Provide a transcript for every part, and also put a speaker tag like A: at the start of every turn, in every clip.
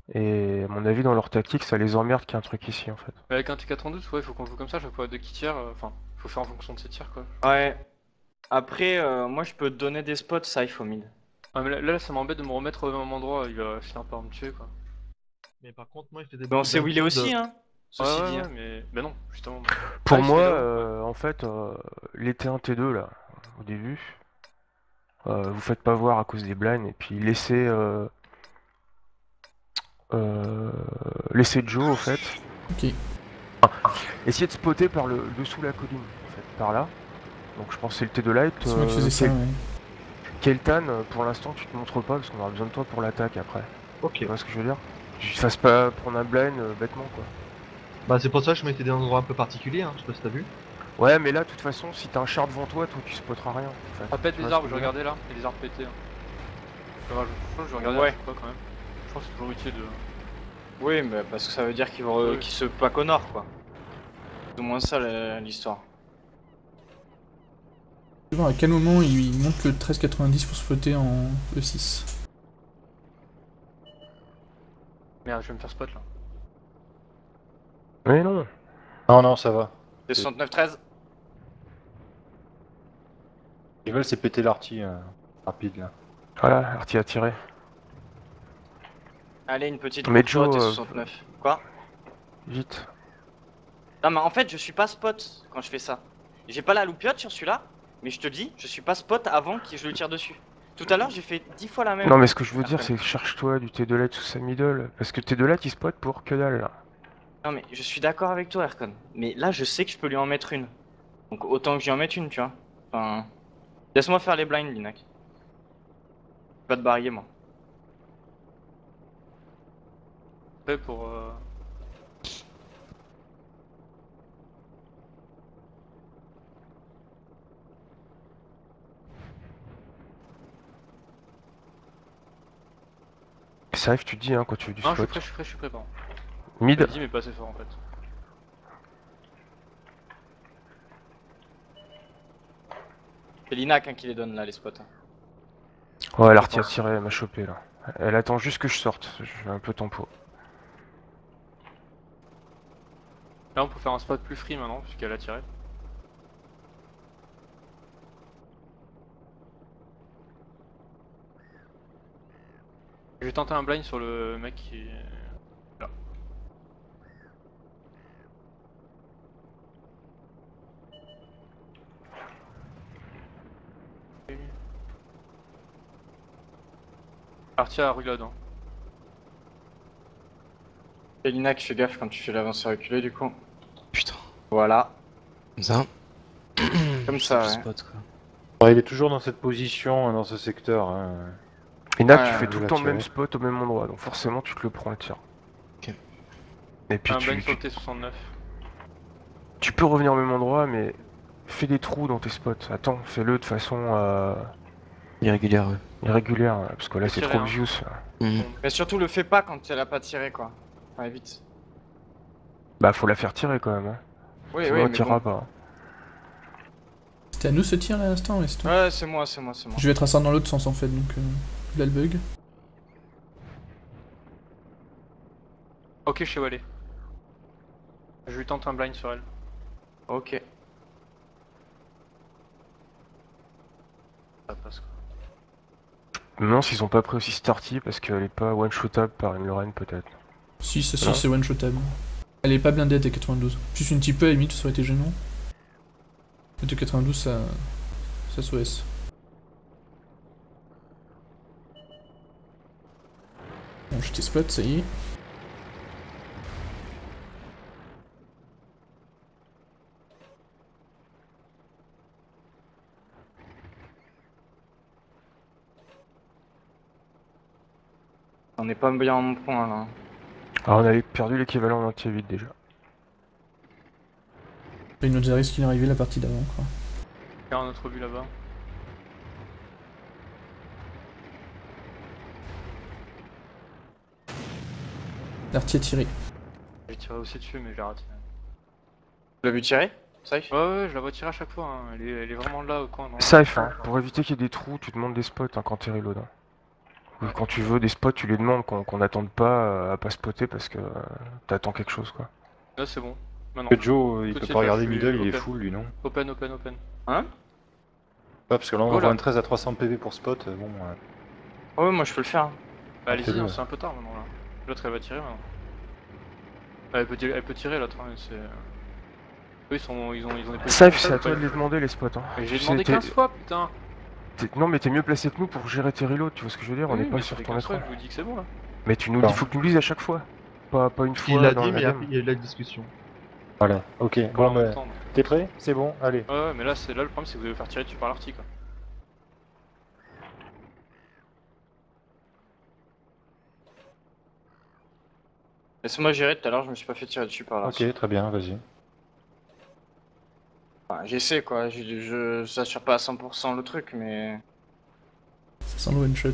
A: Et à mon avis, dans leur tactique, ça les emmerde qu'il y ait un truc ici en fait.
B: Mais avec un T92, ouais, faut qu'on joue comme ça, chaque fois deux qui tirent, enfin, faut faire en fonction de ses tirs quoi.
C: Ouais. Après, moi je peux te donner des spots, ça il faut mid.
B: Ah, mais là, ça m'embête de me remettre au même endroit, il va finir par me tuer quoi.
D: Mais par contre, moi, il faisait
C: Mais on
D: beaucoup
C: sait où il est
D: d'include.
C: aussi, hein.
B: Ouais,
C: Ceci dit,
B: ouais,
C: hein.
B: mais. Bah non, justement. Ah,
A: Pour
B: il se
A: moi,
B: met là-haut, ouais.
A: en fait, les T1, T2 là, au début, vous faites pas voir à cause des blinds et puis euh, laissez Joe au fait.
E: Ok.
A: Essayez de spotter par le dessous la colline, en fait, par là. Donc je pense que c'est le T2 Light.
E: C'est moi qui faisais ça, ouais.
A: Keltan, pour l'instant tu te montres pas parce qu'on aura besoin de toi pour l'attaque après.
D: Ok.
A: Tu vois ce que je veux dire? Tu te fasses pas prendre un blind bêtement quoi.
D: Bah, c'est pour ça que je mettais des endroits un peu particuliers, hein. Je sais pas si t'as vu.
A: Ouais mais là de toute façon si t'as un char devant toi, toi tu spotteras rien. En fait.
B: Ah, pète
A: Tu
B: les
A: vois ce
B: arbres,
A: que
B: je vais
A: je veux dire.
B: regarder là, il y a des arbres pétés. Hein. Je vais regarder
C: Ouais.
B: à chaque fois quand même. Je pense que c'est toujours utile de.
C: Oui, mais parce que ça veut dire qu'il va
B: Oui.
C: qu'il se pack au nord, quoi. C'est au moins ça l'histoire.
E: Je vais voir à quel moment il monte le 1390 pour se flotter en E6.
B: Merde, je vais me faire spot là.
A: Mais non.
F: Non, non, ça va.
C: C'est 69-13.
F: Ils veulent, c'est péter l'arty rapide là.
A: Voilà, Arty a tiré.
C: Allez, une petite
A: Mais
C: pour toi,
A: Joe,
C: t'es 69. Quoi?
A: vite.
C: Non, mais en fait, je suis pas spot quand je fais ça. J'ai pas la loupiote sur celui-là, mais je te dis, je suis pas spot avant que je le tire dessus. Tout à l'heure, j'ai fait 10 fois la même.
A: Non mais ce que je veux dire c'est cherche-toi du T2 Light sous sa middle. Parce que T2 Light il spot pour que dalle là.
C: Non, mais je suis d'accord avec toi, Erkon. Mais là, je sais que je peux lui en mettre une. Donc autant que j'y en mette une, tu vois. Enfin. Laisse-moi faire les blinds, Linac. Pas de barrier, moi.
B: Prêt pour.
A: Safe tu dis hein quand tu veux du
B: Non,
A: spot.
B: je suis prêt, pardon.
A: Mid.
B: Je dit, mais pas assez fort en fait.
C: C'est Linac hein, qui les donne là, les spots.
A: Ouais l'Arty a tiré, elle m'a chopé là. Elle attend juste que je sorte, je vais un peu tempo.
B: Là, on peut faire un spot plus free maintenant, puisqu'elle a tiré. Je vais tenter un blind sur le mec qui est là. Partir à reload. Hein.
C: Et Linac, fais gaffe quand tu fais l'avancée reculée, du coup.
G: Putain.
C: Voilà.
G: Comme ça.
C: Comme ça, ouais.
G: Spot, quoi.
F: Ouais, il est toujours dans cette position, dans ce secteur. Hein.
A: Et Nak
C: Ouais,
A: tu fais
F: vous
A: tout le
F: la
A: temps le même
F: tirez.
A: spot au même endroit, donc forcément tu te le prends le tir.
G: Ok.
A: Et puis
B: Un blind sur
A: tu,
B: le T69.
A: tu peux revenir au même endroit mais fais des trous dans tes spots. Attends, fais-le de façon
G: Irrégulière, ouais.
A: irrégulière, parce que là
B: Faut
A: c'est
B: tirer,
A: trop
B: hein.
A: obvious.
G: Mhm.
C: Mais surtout, le fais pas quand elle a pas tiré, quoi. Enfin, vite.
A: Bah faut la faire tirer quand même. Hein.
C: Oui,
A: Sinon
C: oui,
A: elle
C: mais
A: tirera
C: bon.
A: pas.
E: C'était à nous ce tir là à l'instant, ouais, c'est toi.
C: Ouais, c'est moi, c'est moi, c'est moi.
E: Je vais être à dans l'autre sens en fait, donc là le bug.
B: Ok, je sais où elle est. Je lui tente un blind sur elle.
C: Ok.
B: Ça passe quoi.
A: Non s'ils ont pas pris aussi Starty parce qu'elle est pas one-shotable par une Lorraine peut-être.
E: Si, ça,
A: Non.
E: si, c'est one shotable. Elle est pas blindée à T92. Juste une type E à la limite, ça aurait été gênant. Le T92, ça s'OS. Bon, j'étais spot, ça y est.
C: On est pas bien en point, là.
A: Alors on avait perdu l'équivalent d'un T8 déjà.
E: Il nous a risqué qu'il est arrivé la partie d'avant, quoi.
B: Il y a un autre but là-bas.
E: L'arty a tiré.
B: J'ai tiré aussi dessus, mais j'ai raté.
C: Tu l'as vu tirer? Safe?
B: Ouais, je la vois tirer à chaque fois. Hein. Elle est vraiment là au coin. Non
A: Safe, hein. Pour éviter qu'il y ait des trous, tu demandes des spots hein, quand t'es reload. Hein. Quand tu veux des spots, tu lui demandes qu'on n'attende pas à pas spotter parce que t'attends quelque chose quoi.
B: Là c'est bon. Maintenant.
F: Que Joe, il
B: Tout de
F: peut
B: suite,
F: pas
B: là,
F: regarder
B: je suis
F: middle, il est
B: open.
F: full lui, non?
B: Open, open, open.
C: Hein?
F: Ouais, parce que là on
B: Oh
F: envoie
B: là.
F: un 13 à 300 PV pour spot, bon.
C: Ouais, moi je peux le faire.
B: Bah, allez-y,
F: fais-le.
B: hein, c'est un peu tard maintenant là. L'autre elle va tirer maintenant. Elle peut tirer l'autre, hein, c'est. Eux ils ont des positions
A: Safe,
B: comme
A: c'est
B: ça,
A: à toi
B: pas-
A: de les demander les spots. Hein.
B: Mais j'ai
A: Tu
B: demandé
A: sais,
B: 15 fois, putain.
A: Non mais t'es mieux placé que nous pour gérer tes reloads, tu vois ce que je veux dire? On
B: Oui,
A: n'est pas
B: mais
A: sur
B: ça fait
A: ton
B: 15 fois
A: écran.
B: que je vous dis que c'est bon là.
A: Mais tu nous le dis, faut que tu nous le dises à chaque fois. Pas une fois
D: Il l'a
A: dans
D: dit,
A: la
D: mais
A: game.
D: après, il y a eu la discussion.
F: Voilà, ok.
B: Pas
F: Bon,
B: en même
F: bah,
B: temps.
F: t'es prêt? C'est bon, allez.
B: Ouais, mais là le problème c'est que vous allez vous faire tirer dessus par l'arty quoi.
C: Laisse-moi gérer, tout à l'heure je me suis pas fait tirer dessus par là.
F: Ok, très bien, vas-y.
C: Enfin, j'essaie quoi, je s'assure pas à 100% le truc, mais.
E: Ça sent le one shot.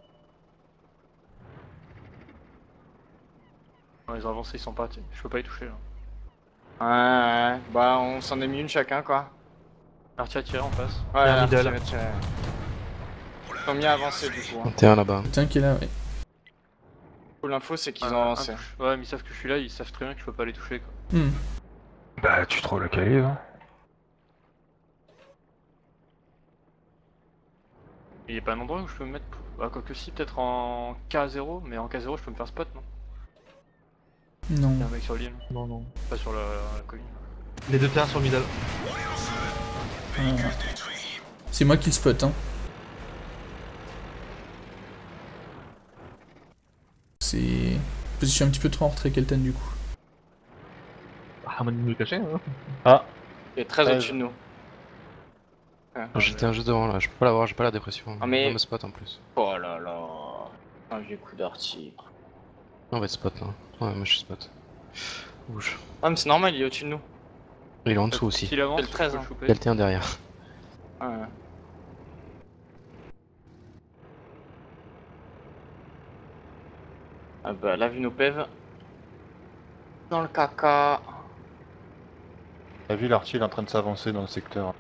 B: Non, ils ont avancé, ils sont pas. Je peux pas y toucher là.
C: Ouais, bah on s'en est mis une chacun quoi.
B: Arty a tiré en face.
C: Ouais,
D: un
C: là,
D: middle.
C: tirer. Ils ont mis avancé du coup. Hein.
G: 21 là-bas.
E: Tiens qui est là, ouais.
C: L'info c'est qu'ils
B: Un-
C: ont avancé.
B: Ouais, mais ils savent que je suis là, ils savent très bien que je peux pas les toucher quoi.
E: Hmm.
A: Bah tu te relocalises. Hein.
B: Il y a pas un endroit où je peux me mettre. Bah, quoique si, peut-être en K0, mais en K0 je peux me faire spot non?
E: Non.
B: Il y a un mec sur l'île,
D: Non, non.
B: pas sur la colline.
D: Les deux terrains sur le middle.
E: C'est moi qui le spot, hein. C'est... Position un petit peu trop en retrait, Keltan, du coup.
D: Ah, on m'a dit de me cacher, hein.
F: Ah,
C: Il est très
F: Ouais,
C: au-dessus de nous.
G: J'étais un jeu devant là, je peux pas l'avoir, j'ai pas la dépression.
C: Ah, mais-
G: On me spot en plus.
C: Oh là là. Un vieux coup d'arty.
G: On va être spot là. Ouais, moi je suis spot. Bouge.
C: Ah mais c'est normal, il est au-dessus de nous.
G: Il est en dessous aussi.
B: S'il avance,
C: C'est le 13,
B: je peux
C: hein.
B: le choper.
G: Quelqu'un derrière.
C: Ouais. Ah bah là vu nos pèves. Dans le caca.
F: t'as vu l'arty, il est en train de s'avancer dans le secteur.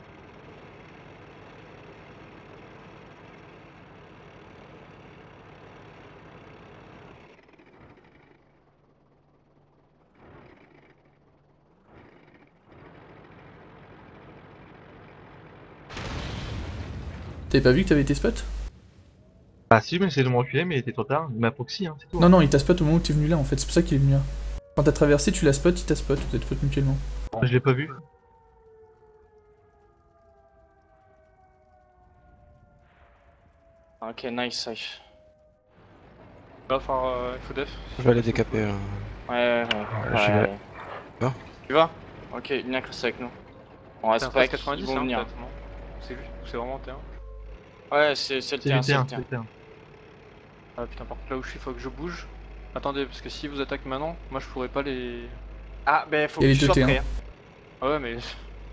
E: T'avais pas vu que t'avais été spot?
D: Ah si, mais c'est de me reculer, mais il était trop tard. Il m'a proxy, hein, c'est tout.
E: Non, non, il t'a spot au moment où t'es venu là, en fait. C'est pour ça qu'il est venu là. Quand t'as traversé, tu l'as spot, il t'a spot. Vous êtes spot mutuellement.
D: Je l'ai pas vu.
C: Ok, nice, safe.
B: Va faire FO def.
G: Je vais aller décaper là.
C: Ouais,
A: j'y vais.
G: Va.
C: Tu vas? Ok, Lignac reste avec nous. On
B: C'est
C: reste
B: un
C: pas,
B: 90
C: ils vont
B: hein,
C: venir.
B: peut-être, non? C'est juste, c'est vraiment T1.
C: Ouais, c'est le
D: C'est
C: terrain,
D: du
C: c'est le
D: terrain, c'est
C: terrain.
D: du terrain.
B: Ah putain, par contre là où je suis, faut que je bouge. Attendez, parce que si vous attaquent maintenant, moi je pourrais pas les.
C: Ah, bah faut
E: Et
C: que
E: les
C: tu
E: deux
C: sois
E: T1.
C: prêt. Hein.
B: Ah ouais, mais.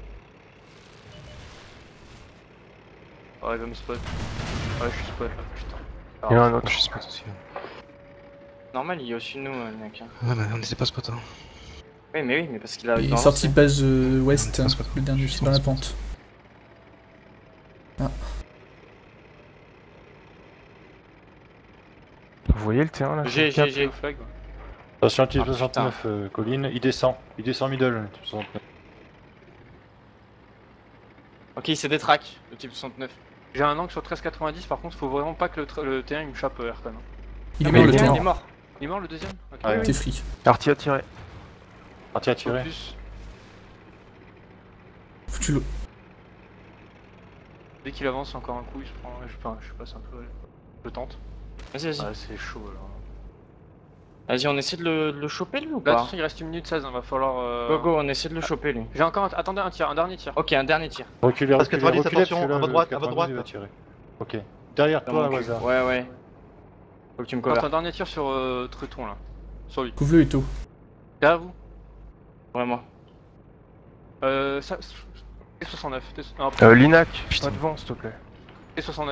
B: Ah, il va me spot. Ouais, je suis spot là, putain.
A: Il y en a un
G: Je
A: autre.
G: suis spot aussi.
C: Normal, il est au-dessus de nous, Lignac. Hein.
G: Ouais, mais on était pas spot hein.
C: Oui, mais parce qu'il a.
E: Il est
C: dans
E: sorti
C: l'avance,
E: base ouest,
G: On est pas spot.
E: le dernier, c'est dans la pente.
A: Vous voyez le terrain là? sur le cap
C: J'ai.
B: Au flag, ouais.
F: Attention, type
C: Ah,
F: 69, colline, il descend middle, type 69.
C: Ok, il s'est détraque, le type 69.
B: J'ai un angle sur 1390, par contre, faut vraiment pas que le T1 il me chope Aircon.
E: Il est
C: Ah, mais
E: mort le
C: il est
E: terrain.
C: mort.
B: Il est mort le deuxième? Ok.
F: Ah, ouais.
E: T'es free.
A: Arty a tiré.
F: Arty a tiré.
B: Focus.
E: Foutu l'eau.
B: Dès qu'il avance encore un coup, il se prend. Je passe un peu. Je tente.
C: Vas-y, vas-y.
B: Ah, c'est chaud là.
C: Vas-y, on essaie de le choper lui ou
B: Là,
C: pas?
B: attention, il reste 1 minute 16, hein, va falloir.
C: Go, go, on essaie de le choper lui.
B: J'ai encore. Attendez, un dernier tir.
C: Ok, un dernier tir.
F: Reculez,
D: Parce que
F: reculez,
D: 90,
F: reculez,
D: attention,
F: parce que là,
D: à votre
F: le
D: droite, à votre
F: 92, il va
D: droite.
F: tirer. Ok. Derrière
C: Dans
F: toi,
C: mon
F: au
C: cul.
F: hasard.
C: Ouais, ouais. Faut que tu me
B: Tente
C: couvres.
B: un dernier tir sur Treton là. Sur lui.
E: Couvre-le et tout.
B: Derrière vous.
C: Vraiment.
B: Ça. T69. Non,
A: Linac,
G: Putain.
A: pas devant s'il te plaît.
B: T69.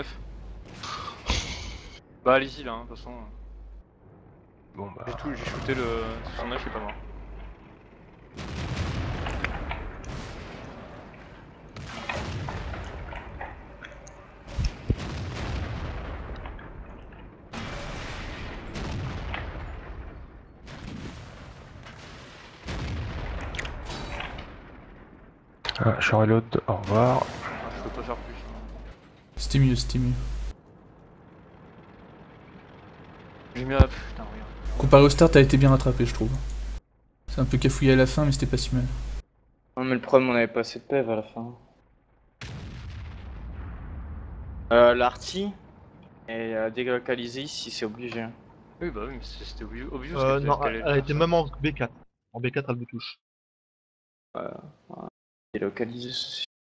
B: Bah allez-y là, hein, de toute façon.
A: Bon bah.
B: J'ai shooté le 69, il est pas mort.
A: Ah, je suis en reload, au revoir.
B: Ah, je peux pas faire plus.
E: C'était mieux, c'était mieux.
B: J'ai mis à... Putain, regarde.
E: Comparé au start, t'as été bien rattrapé, je trouve. C'est un peu cafouillé à la fin, mais c'était pas si mal.
C: Non, mais le problème, on avait pas assez de PV à la fin. L'arty est délocalisé ici, c'est obligé. Hein.
B: Oui, bah oui, mais c'était obvious
D: Non,
B: qu'elle
D: elle était même en B4. En B4, elle me touche.
C: Délocalisé,